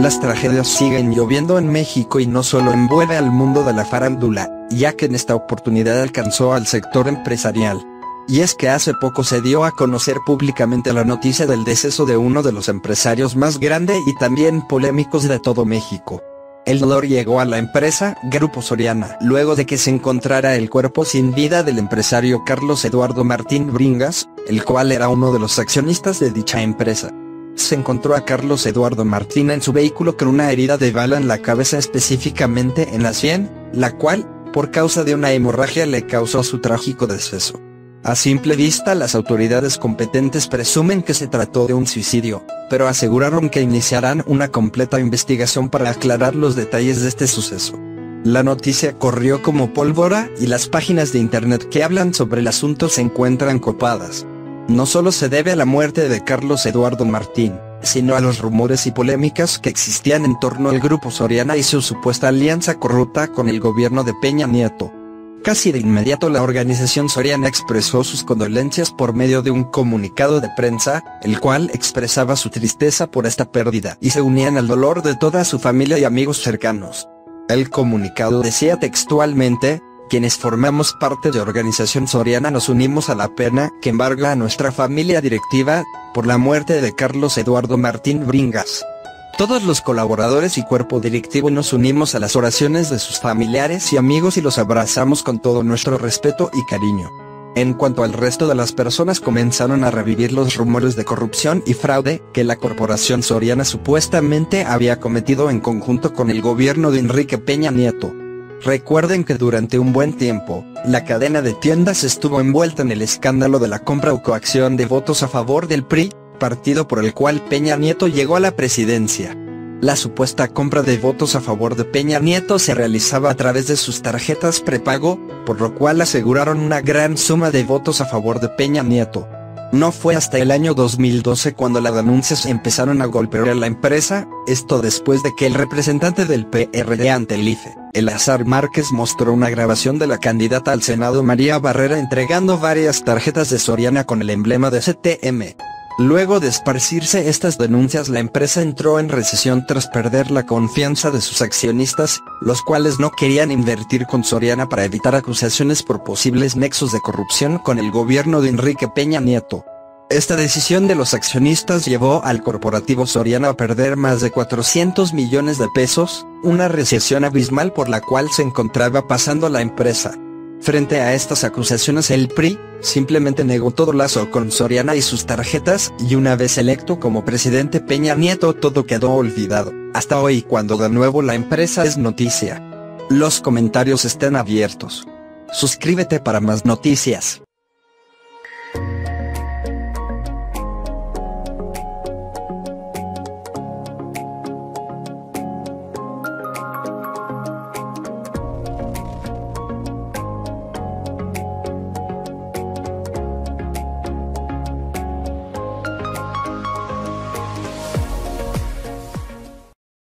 Las tragedias siguen lloviendo en México y no solo envuelve al mundo de la farándula, ya que en esta oportunidad alcanzó al sector empresarial. Y es que hace poco se dio a conocer públicamente la noticia del deceso de uno de los empresarios más grandes y también polémicos de todo México. El dolor llegó a la empresa Grupo Soriana luego de que se encontrara el cuerpo sin vida del empresario Carlos Eduardo Martín Bringas, el cual era uno de los accionistas de dicha empresa. Se encontró a Carlos Eduardo Martín en su vehículo con una herida de bala en la cabeza, específicamente en la sien, la cual, por causa de una hemorragia, le causó su trágico deceso. A simple vista, las autoridades competentes presumen que se trató de un suicidio, pero aseguraron que iniciarán una completa investigación para aclarar los detalles de este suceso. La noticia corrió como pólvora y las páginas de internet que hablan sobre el asunto se encuentran copadas. No solo se debe a la muerte de Carlos Eduardo Martín, sino a los rumores y polémicas que existían en torno al Grupo Soriana y su supuesta alianza corrupta con el gobierno de Peña Nieto. Casi de inmediato la organización Soriana expresó sus condolencias por medio de un comunicado de prensa, el cual expresaba su tristeza por esta pérdida y se unían al dolor de toda su familia y amigos cercanos. El comunicado decía textualmente: quienes formamos parte de Organización Soriana nos unimos a la pena que embarga a nuestra familia directiva por la muerte de Carlos Eduardo Martín Bringas. Todos los colaboradores y cuerpo directivo nos unimos a las oraciones de sus familiares y amigos y los abrazamos con todo nuestro respeto y cariño. En cuanto al resto de las personas, comenzaron a revivir los rumores de corrupción y fraude que la corporación Soriana supuestamente había cometido en conjunto con el gobierno de Enrique Peña Nieto. Recuerden que durante un buen tiempo, la cadena de tiendas estuvo envuelta en el escándalo de la compra o coacción de votos a favor del PRI, partido por el cual Peña Nieto llegó a la presidencia. La supuesta compra de votos a favor de Peña Nieto se realizaba a través de sus tarjetas prepago, por lo cual aseguraron una gran suma de votos a favor de Peña Nieto. No fue hasta el año 2012 cuando las denuncias empezaron a golpear a la empresa, esto después de que el representante del PRD ante el IFE, Eleazar Márquez, mostró una grabación de la candidata al Senado María Barrera entregando varias tarjetas de Soriana con el emblema de CTM. Luego de esparcirse estas denuncias, la empresa entró en recesión tras perder la confianza de sus accionistas, los cuales no querían invertir con Soriana para evitar acusaciones por posibles nexos de corrupción con el gobierno de Enrique Peña Nieto. Esta decisión de los accionistas llevó al corporativo Soriana a perder más de 400 millones de pesos, una recesión abismal por la cual se encontraba pasando la empresa. Frente a estas acusaciones, el PRI simplemente negó todo lazo con Soriana y sus tarjetas, y una vez electo como presidente Peña Nieto, todo quedó olvidado, hasta hoy cuando de nuevo la empresa es noticia. Los comentarios están abiertos. Suscríbete para más noticias.